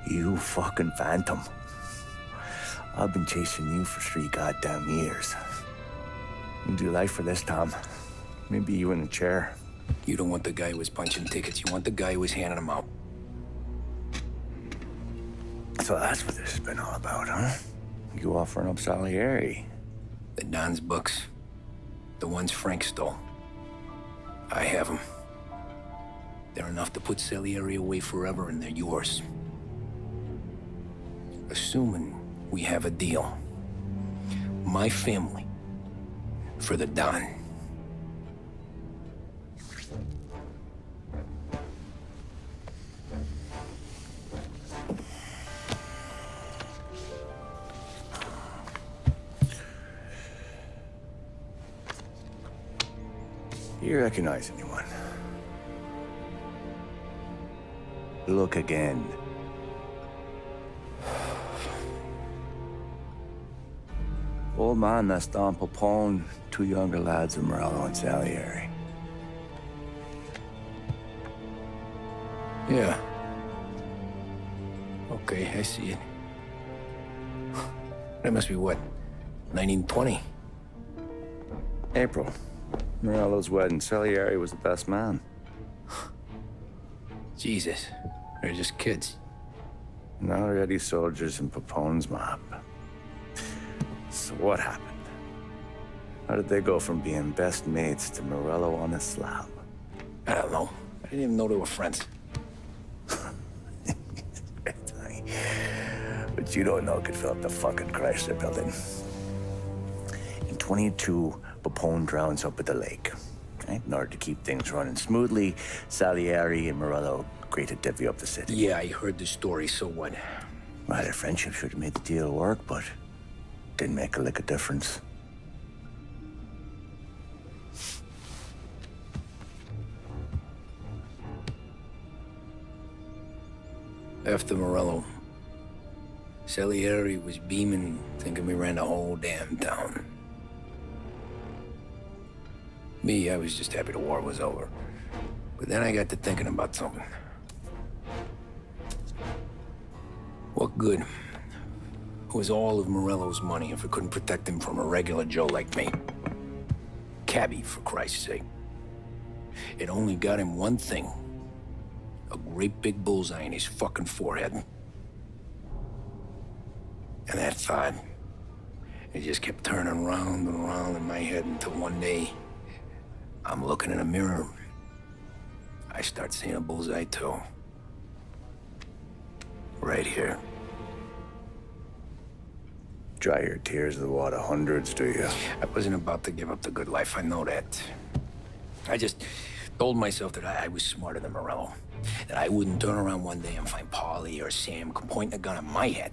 You fucking phantom. I've been chasing you for 3 goddamn years. You do life for this, Tom. Maybe you in a chair. You don't want the guy who was punching tickets. You want the guy who was handing them out. So that's what this has been all about, huh? You offering up Salieri. The Don's books. The ones Frank stole. I have them. They're enough to put Salieri away forever, and they're yours. Assuming we have a deal. My family for the Don. You recognize anyone? Look again. Old man, that's Don Popone, 2 younger lads of Morello and Salieri. Yeah. Okay, I see it. That must be what, 1920? April. Morello's wedding. Salieri was the best man. Jesus, they're just kids. Now already soldiers in Popone's mob. So what happened? How did they go from being best mates to Morello on a slab? I don't know. I didn't even know they were friends. But you don't know could fill up the fucking Chrysler building. In 22, Popone drowns up at the lake. Right? In order to keep things running smoothly, Salieri and Morello agreed to divvy up the city. Yeah, I heard the story, so what? Well, their friendship should have made the deal work, but didn't make a lick of difference. After Morello, Salieri was beaming, thinking we ran the whole damn town. Me, I was just happy the war was over. But then I got to thinking about something. What good was all of Morello's money if it couldn't protect him from a regular Joe like me? Cabbie, for Christ's sake. It only got him one thing. A great big bullseye in his fucking forehead. And that thought, it just kept turning round and round in my head until one day, I'm looking in a mirror. I start seeing a bullseye too. Right here. Dry your tears of the water hundreds, do you? I wasn't about to give up the good life, I know that. I just told myself that I was smarter than Morello. That I wouldn't turn around one day and find Paulie or Sam pointing a gun at my head.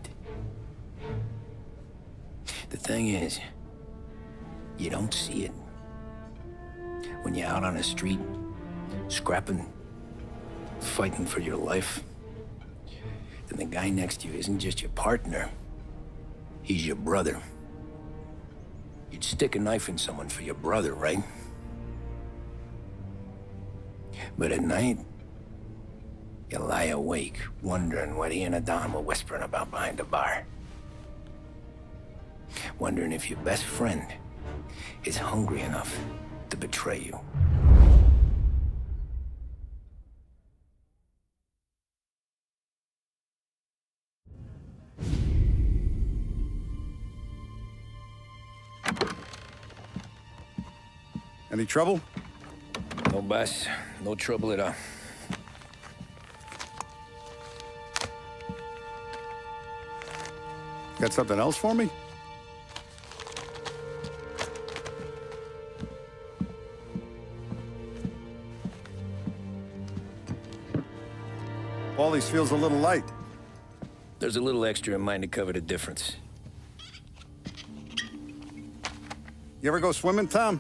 The thing is, you don't see it. When you're out on the street, scrapping, fighting for your life, then the guy next to you isn't just your partner, he's your brother. You'd stick a knife in someone for your brother, right? But at night, you lie awake, wondering what he and Adon were whispering about behind the bar. Wondering if your best friend is hungry enough to betray you. Any trouble? No, boss. No trouble at all. Got something else for me? Paulie's feels a little light. There's a little extra in mine to cover the difference. You ever go swimming, Tom?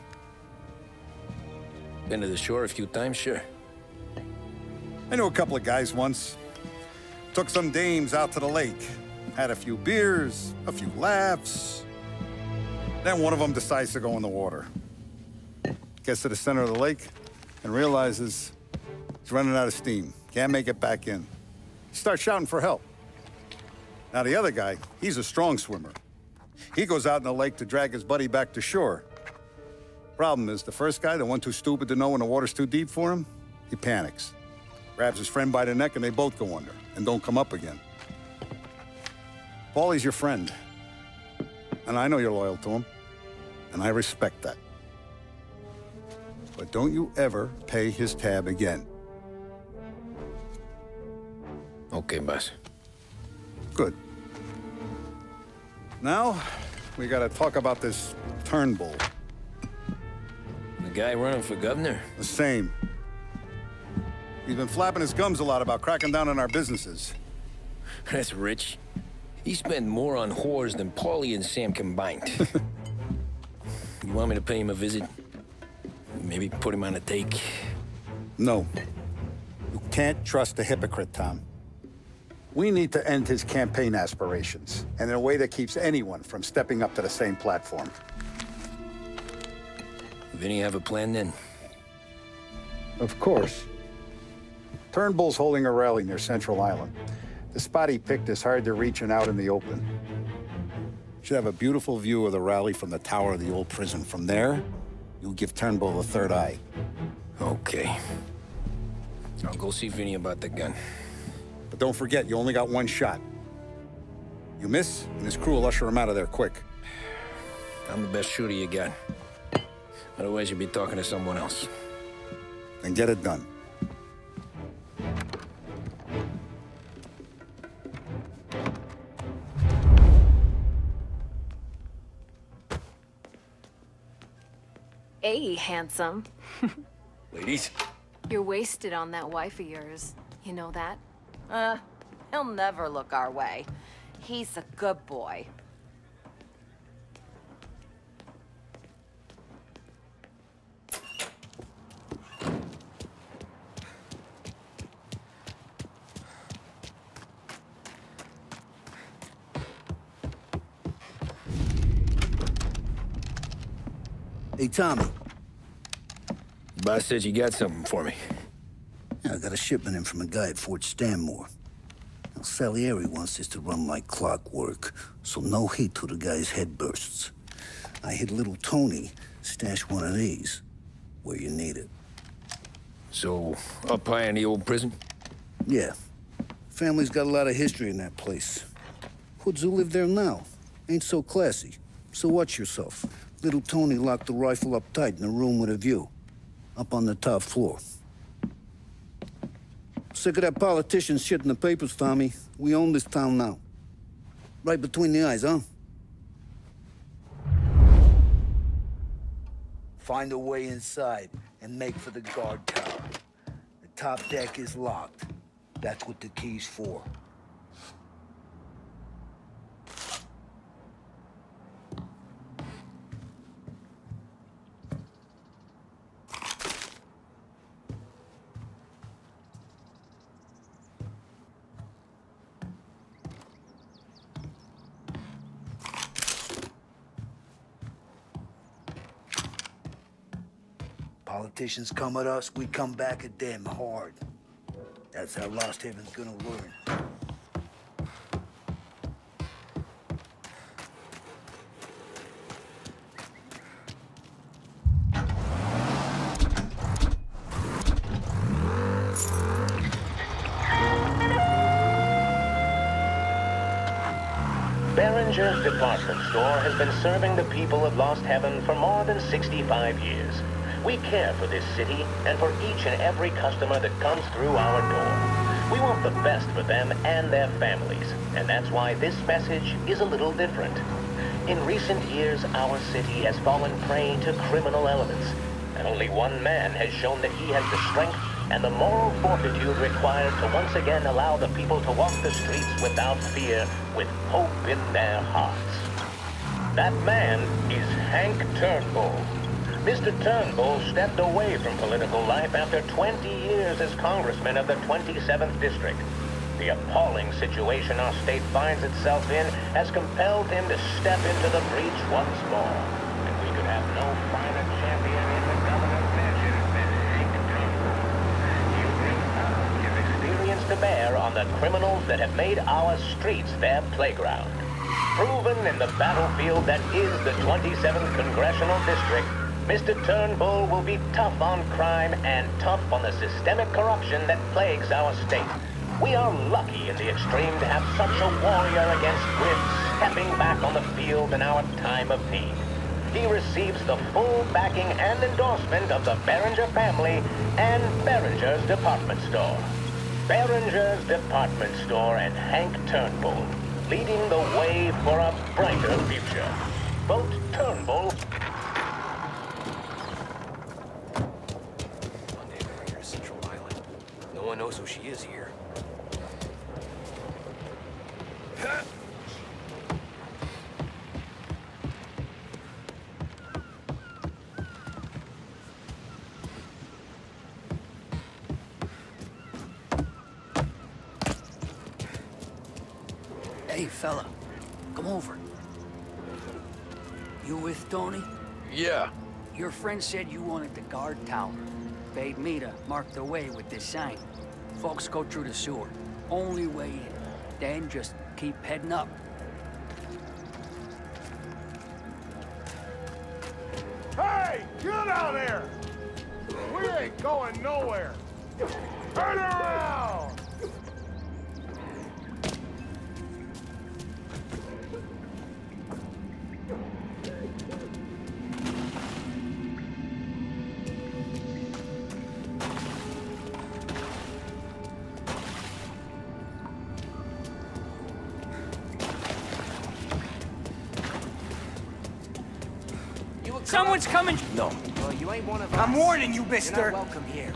Been to the shore a few times, sure. I knew a couple of guys once. Took some dames out to the lake. Had a few beers, a few laughs. Then one of them decides to go in the water. Gets to the center of the lake and realizes he's running out of steam. Can't make it back in. Starts shouting for help. Now, the other guy, he's a strong swimmer. He goes out in the lake to drag his buddy back to shore. Problem is, the first guy, the one too stupid to know when the water's too deep for him, he panics. Grabs his friend by the neck and they both go under and don't come up again. Paulie's your friend. And I know you're loyal to him. And I respect that. But don't you ever pay his tab again. Okay, boss. Good. Now, we gotta talk about this Turnbull. The guy running for governor? The same. He's been flapping his gums a lot about cracking down on our businesses. That's rich. He spent more on whores than Paulie and Sam combined. You want me to pay him a visit? Maybe put him on a take? No. You can't trust a hypocrite, Tom. We need to end his campaign aspirations, and in a way that keeps anyone from stepping up to the same platform. Vinny have a plan then? Of course. Turnbull's holding a rally near Central Island. The spot he picked is hard to reach and out in the open. Should have a beautiful view of the rally from the tower of the old prison. From there, you'll give Turnbull a third eye. Okay. I'll go see Vinny about the gun. But don't forget, you only got one shot. You miss, and his crew will usher him out of there quick. I'm the best shooter you got. Otherwise, you'd be talking to someone else. Then get it done. Hey, handsome. Ladies? You're wasted on that wife of yours. You know that? He'll never look our way. He's a good boy. Hey, Tommy. The boss said you got something for me. Yeah, I got a shipment in from a guy at Fort Stanmore. Now, Salieri wants this to run like clockwork, so no heat till the guy's head bursts. I hit little Tony stash one of these where you need it. So, up high in the old prison? Yeah. Family's got a lot of history in that place. Hoods who live there now ain't so classy, so watch yourself. Little Tony locked the rifle up tight in a room with a view, up on the top floor. Sick of that politician shit in the papers, Tommy. We own this town now. Right between the eyes, huh? Find a way inside and make for the guard tower. The top deck is locked. That's what the key's for. Politicians come at us, we come back at them hard. That's how Lost Haven's gonna learn. Behringer's department store has been serving the people of Lost Heaven for more than 65 years. We care for this city and for each and every customer that comes through our door. We want the best for them and their families, and that's why this message is a little different. In recent years, our city has fallen prey to criminal elements, and only one man has shown that he has the strength and the moral fortitude required to once again allow the people to walk the streets without fear, with hope in their hearts. That man is Hank Turnbull. Mr. Turnbull stepped away from political life after 20 years as congressman of the 27th District. The appalling situation our state finds itself in has compelled him to step into the breach once more. And we could have no finer champion in the governor's mansion than Hank Turnbull. He'll bring his experience to bear on the criminals that have made our streets their playground. Proven in the battlefield that is the 27th Congressional District, Mr. Turnbull will be tough on crime and tough on the systemic corruption that plagues our state. We are lucky in the extreme to have such a warrior against grift stepping back on the field in our time of need. He receives the full backing and endorsement of the Behringer family and Behringer's Department Store. Behringer's Department Store and Hank Turnbull, leading the way for a brighter future. Vote Turnbull. One day we're here, Central Island. No one knows who she is here. Hey, fella, come over. You with Tony? Yeah. Your friend said you wanted the guard tower. Paid me to mark the way with this sign. Folks go through the sewer. Only way in. Then just keep heading up. Hey, get out of there! We ain't going nowhere. Turn around! Someone's coming! No. Well, you ain't one of us. I'm warning you, You're mister! not welcome here.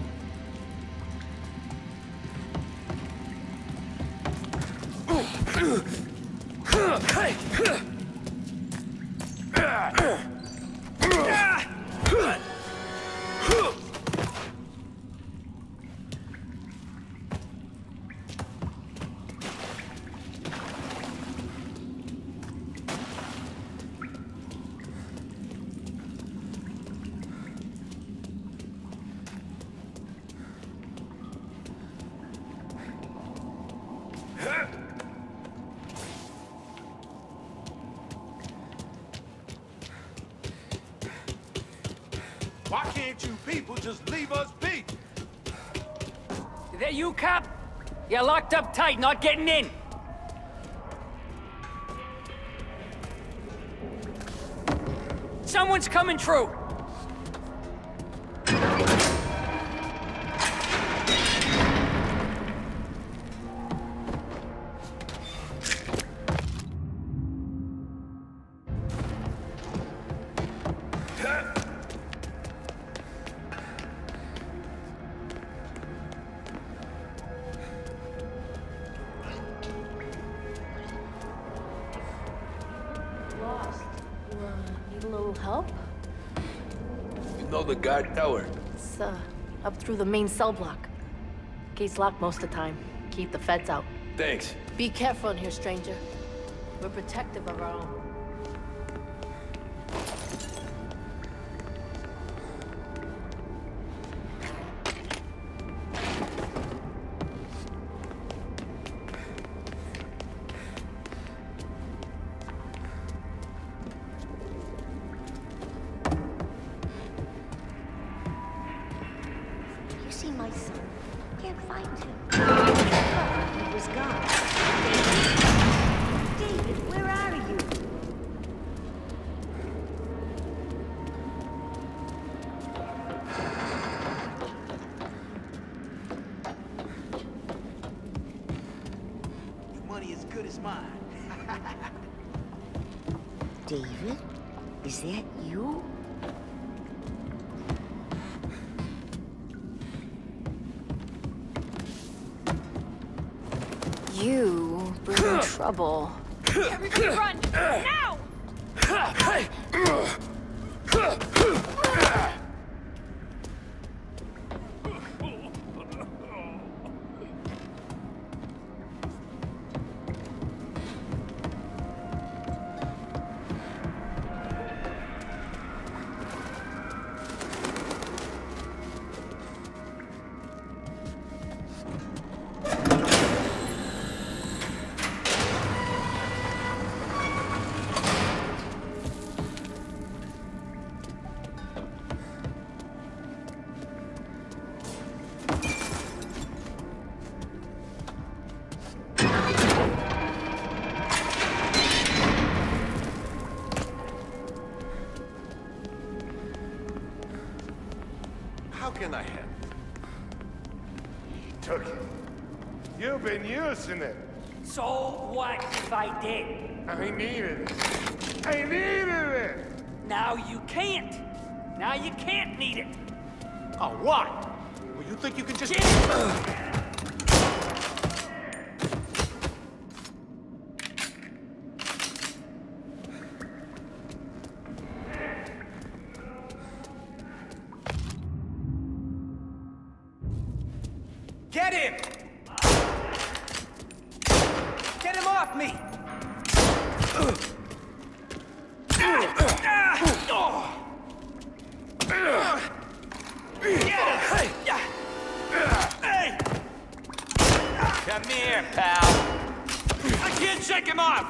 Why can't you people just leave us be? Is that you, cop? You're locked up tight, not getting in. Someone's coming through. Lost. Need a little help? You know the guard tower? It's, up through the main cell block. Gate's locked most of the time. Keep the feds out. Thanks. Be careful in here, stranger. We're protective of our own. You see my son? Can't find him. He was gone. David, where are you? Your money as good as mine. David? Is that you? You bring trouble. Everybody run! Now! took it. You've been using it. So what if I did? I needed it. I needed it! Now you can't. Now you can't need it. Oh, what? Well, you think you can just... Get him! Get him off me! Come here, pal. I can't shake him off!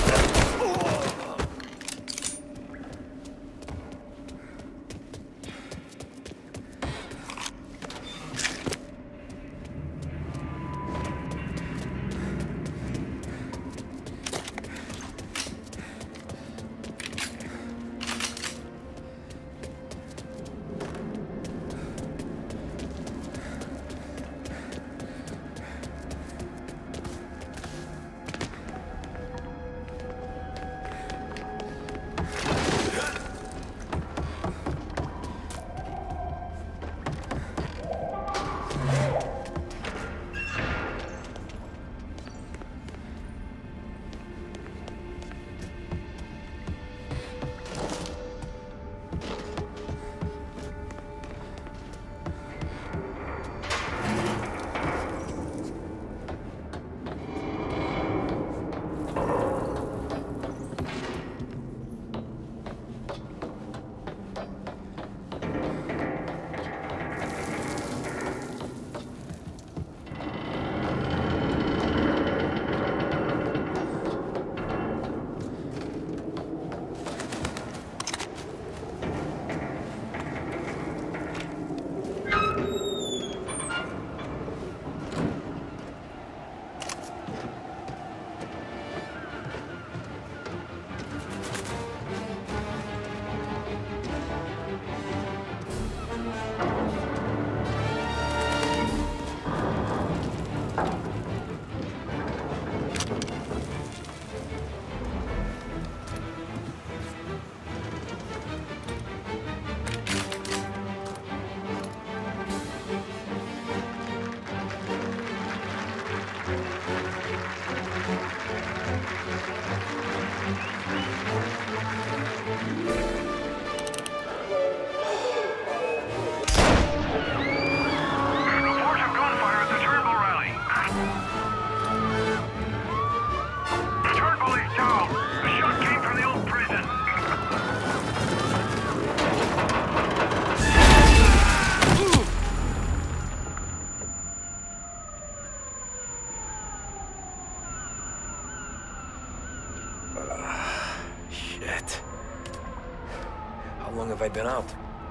Shit. How long have I been out?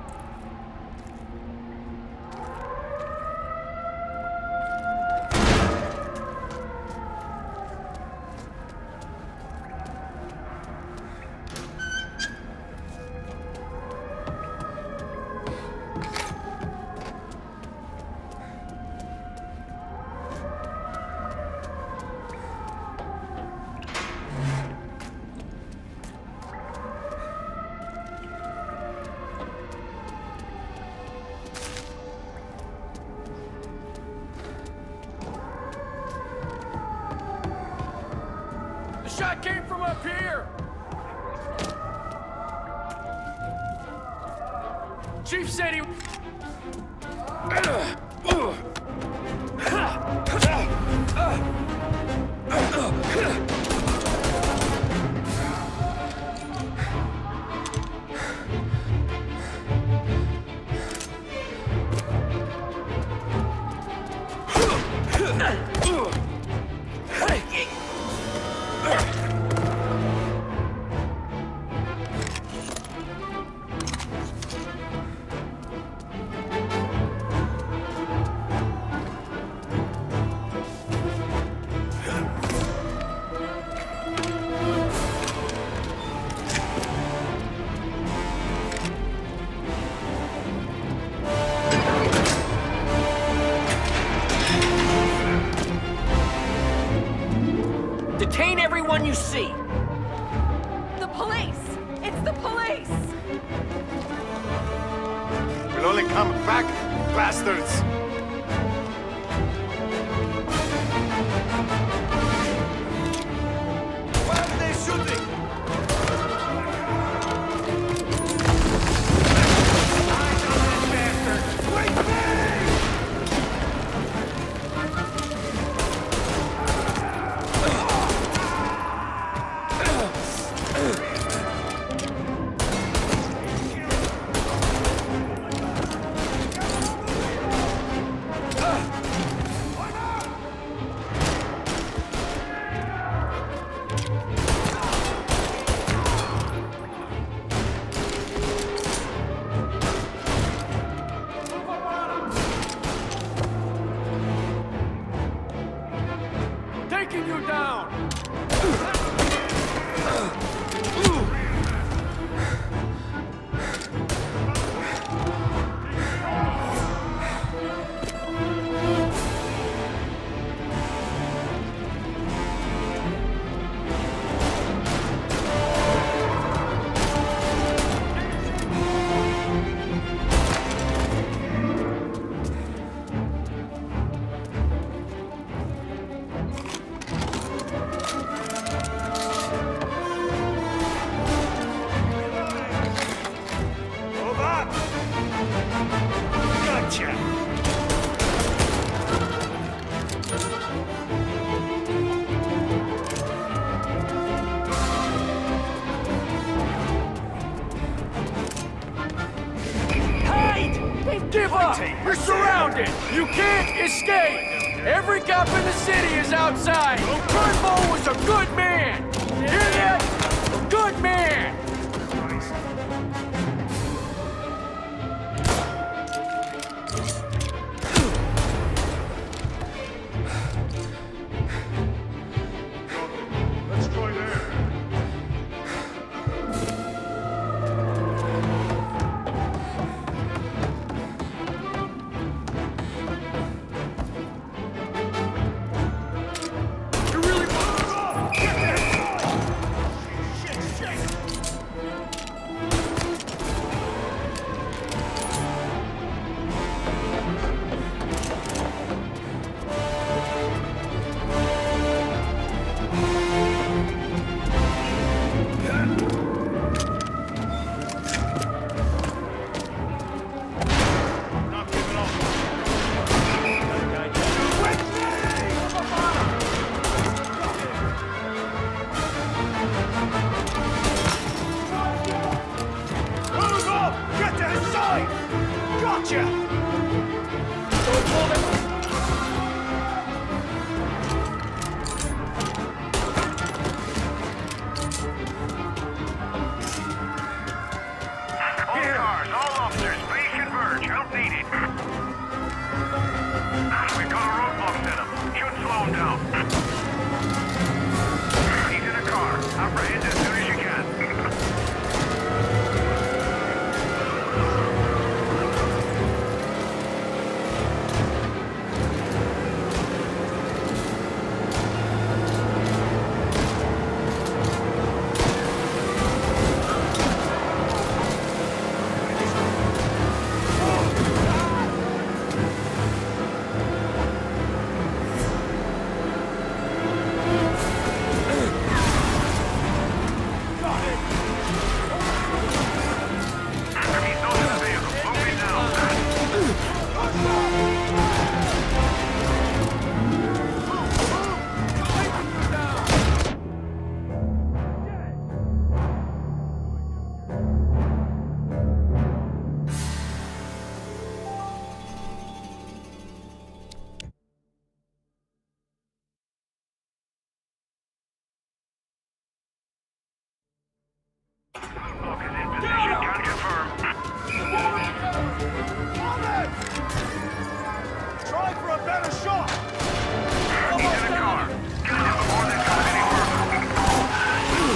The shot came from up here! Chief said he... one you see. The police! It's the police! We'll only come back, bastards! Why are they shooting? Eyes on that bastard! Wait me! Taking you down! Move up! Gotcha! Hide! Give up! You're surrounded! You can't escape! Every cop in the city is outside! Turnbull was a good man! You hear that? A good man! Let's try there. You really Get there! Shit, shit! Not giving up. With Move up! Get to his side! Gotcha! All cars, all officers, please converge. Help needed. We've got a roadblock set up. Should slow him down. He's in a car. Apprehend as soon as you can. He's not in the vehicle. Moving now. Look is in position. Can confirm. Try for a better shot! He's in a car. Get him before this goes any further.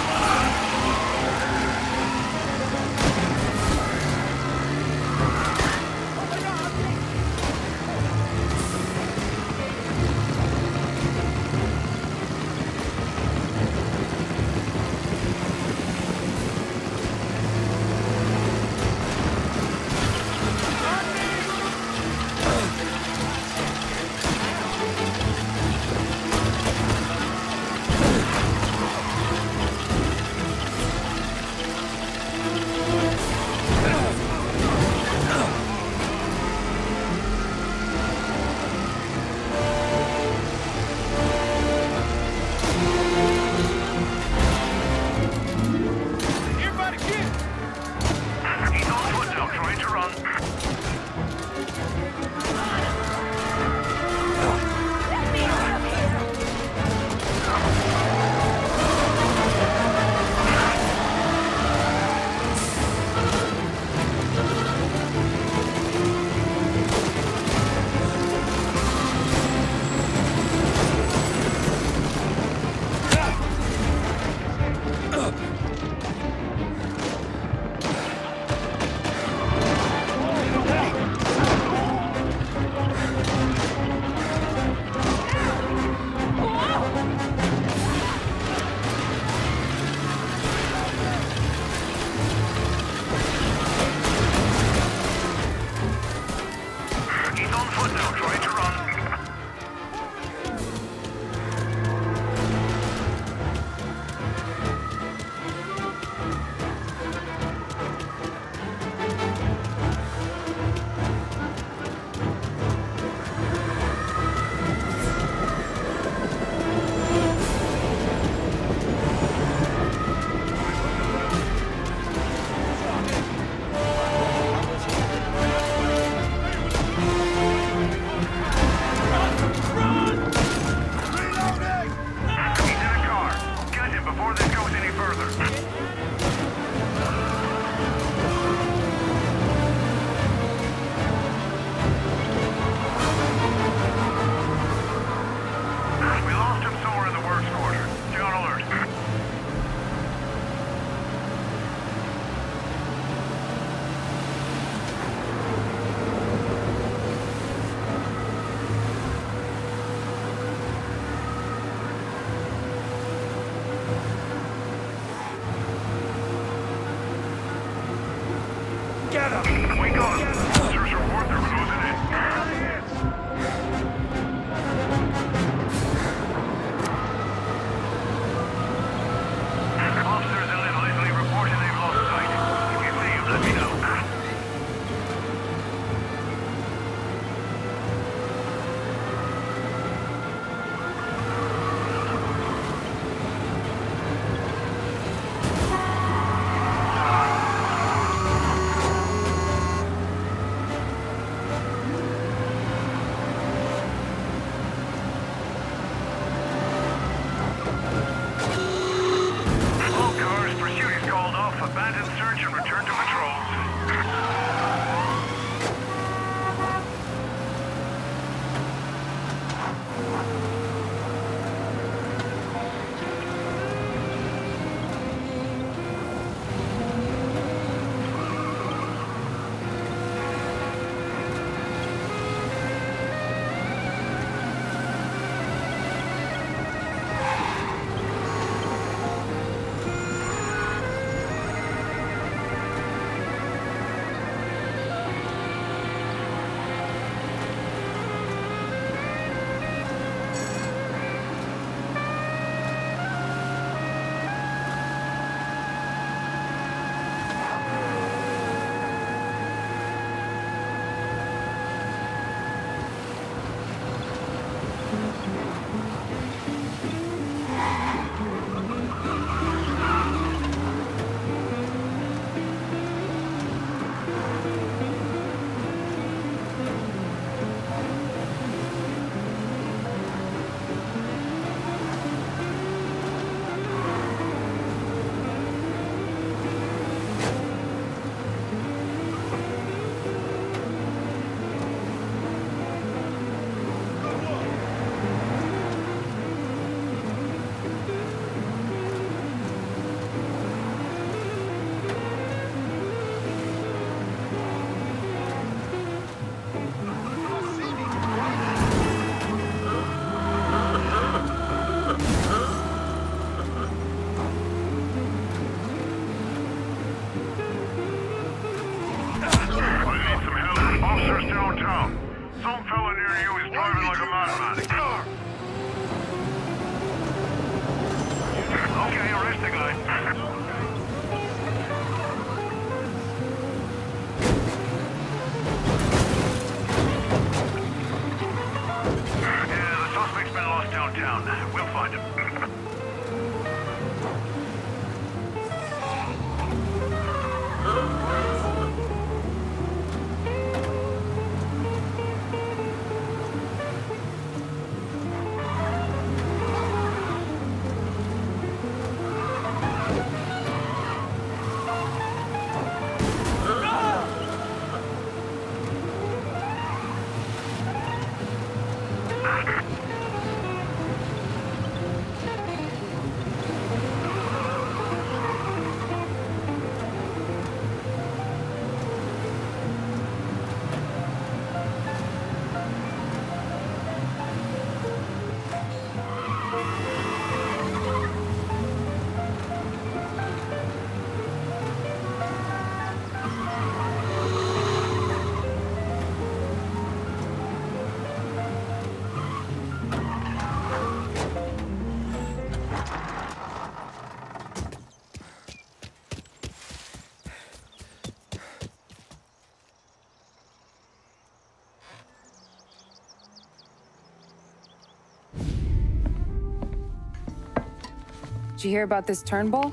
Did you hear about this Turnbull?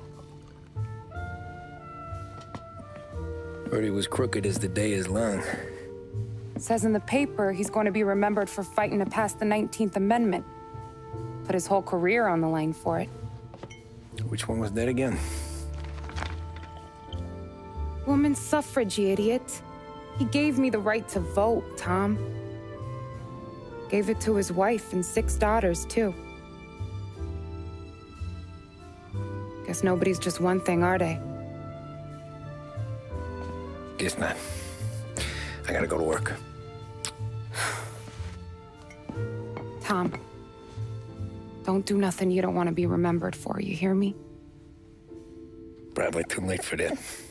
Heard he was crooked as the day is long. It says in the paper he's going to be remembered for fighting to pass the 19th Amendment. Put his whole career on the line for it. Which one was that again? Women's suffrage, you idiot. He gave me the right to vote, Tom. Gave it to his wife and 6 daughters, too. Guess nobody's just one thing, are they? Guess not. I gotta go to work. Tom, don't do nothing you don't want to be remembered for, you hear me? Probably too late for that.